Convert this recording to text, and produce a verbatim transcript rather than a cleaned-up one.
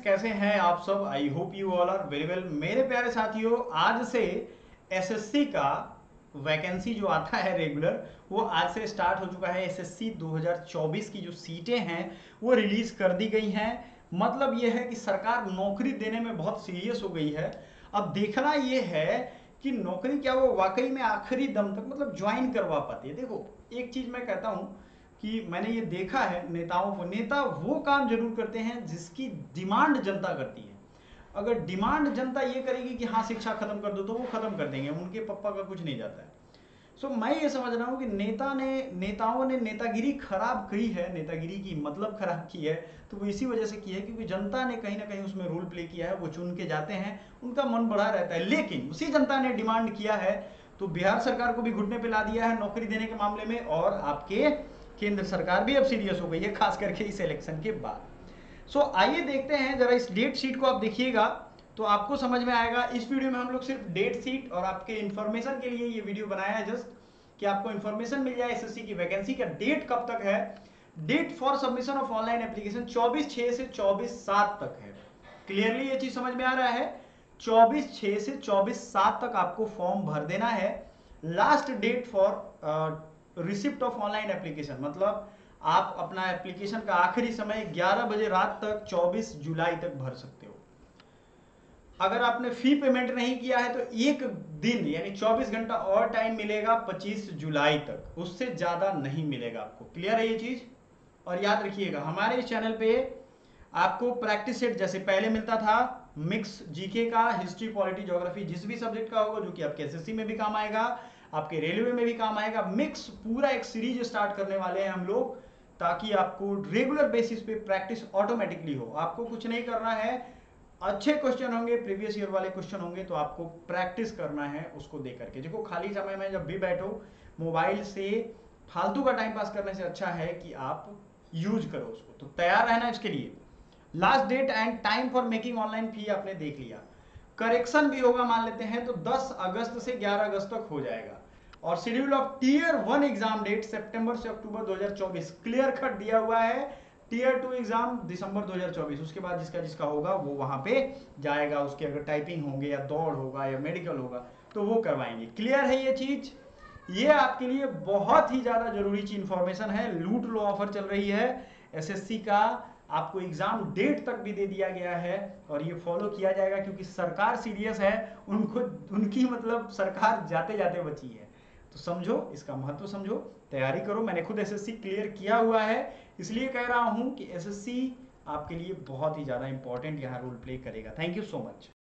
कैसे हैं आप सब? I hope you all are very well. मेरे प्यारे साथियों, आज से एसएससी का वैकेंसी जो आता है रेगुलर, वो आज से स्टार्ट हो चुका है। एसएससी दो हज़ार चौबीस की जो सीटें हैं वो रिलीज कर दी गई हैं। मतलब ये है कि सरकार नौकरी देने में बहुत सीरियस हो गई है। अब देखना ये है कि नौकरी क्या वो वाकई में आखिरी दम तक मतलब ज्वाइन करवा पाती है। देखो, एक चीज मैं कहता हूं कि मैंने ये देखा है नेताओं को, नेता वो काम जरूर करते हैं जिसकी डिमांड जनता करती है। अगर डिमांड जनता ये करेगी कि हाँ शिक्षा खत्म कर दो, तो वो खत्म कर देंगे, उनके पप्पा का कुछ नहीं जाता है। सो so, मैं ये समझ रहा हूँ कि नेता ने नेताओं ने नेतागिरी खराब की है, नेतागिरी की मतलब खराब की है, तो वो इसी वजह से की है क्योंकि जनता ने कहीं ना कहीं उसमें रोल प्ले किया है। वो चुन के जाते हैं, उनका मन बढ़ा रहता है, लेकिन उसी जनता ने डिमांड किया है तो बिहार सरकार को भी घुटने पे ला दिया है नौकरी देने के मामले में। और आपके केंद्र सरकार भी अब सीरियस हो गई है, खास करके इस इलेक्शन के बाद। सो so, आइए देखते हैं जरा इस डेट शीट को। आप देखिएगा तो आपको समझ में आएगा। इस वीडियो में हम लोग सिर्फ डेट शीट और आपके इन्फॉर्मेशन के लिए ये वीडियो बनाया है, जस्ट कि आपको इन्फॉर्मेशन मिल जाए एसएससी की वैकेंसी का डेट कब तक है। Date for submission of online application चौबीस छह से चौबीस सात तक है। क्लियरली ये चीज समझ में आ रहा है? चौबीस छह से चौबीस सात तक आपको फॉर्म भर देना है। Last date for receipt of online application, मतलब आप अपना एप्लीकेशन का आखिरी समय ग्यारह बजे रात तक चौबीस जुलाई तक भर सकते हो। अगर आपने फी पेमेंट नहीं किया है तो एक दिन यानी चौबीस घंटा और टाइम मिलेगा पच्चीस जुलाई तक, उससे ज्यादा नहीं मिलेगा आपको। क्लियर है ये चीज? और याद रखिएगा, हमारे इस चैनल पे आपको प्रैक्टिस सेट जैसे पहले मिलता था, मिक्स जीके का, हिस्ट्री, पॉलिटी, ज्योग्राफी, जिस भी सब्जेक्ट का होगा जो कि आपके एसएससी में भी काम आएगा, आपके रेलवे में भी काम आएगा, मिक्स पूरा एक सीरीज स्टार्ट करने वाले हैं हम लोग, ताकि आपको रेगुलर बेसिस पे प्रैक्टिस ऑटोमेटिकली हो। आपको कुछ नहीं करना है, अच्छे क्वेश्चन होंगे, प्रीवियस ईयर वाले क्वेश्चन होंगे, तो आपको प्रैक्टिस करना है उसको देख करके। देखो, खाली समय में जब भी बैठो मोबाइल से फालतू का टाइम पास करने से अच्छा है कि आप यूज करो उसको। तो तैयार रहना इसके लिए। Last date and time for making online fee आपने देख लिया। करेक्शन भी होगा, मान लेते हैं तो दस अगस्त से ग्यारह अगस्त तक हो जाएगा। और schedule of tier one exam date सितंबर से अक्टूबर दो हज़ार चौबीस क्लियर कट दिया हुआ है। टीयर टू एग्जाम दिसंबर दो हज़ार चौबीस, उसके बाद जिसका जिसका होगा वो वहां पे जाएगा। उसके अगर टाइपिंग होंगे या दौड़ होगा या मेडिकल होगा तो वो करवाएंगे। क्लियर है ये चीज? ये आपके लिए बहुत ही ज्यादा जरूरी चीज इंफॉर्मेशन है। लूट लो ऑफर चल रही है एसएससी का, आपको एग्जाम डेट तक भी दे दिया गया है और ये फॉलो किया जाएगा क्योंकि सरकार सीरियस है। उनको उनकी मतलब सरकार जाते जाते बची है। तो समझो, इसका महत्व समझो, तैयारी करो। मैंने खुद एसएससी क्लियर किया हुआ है, इसलिए कह रहा हूं कि एसएससी आपके लिए बहुत ही ज्यादा इंपॉर्टेंट यहाँ रोल प्ले करेगा। Thank you so much.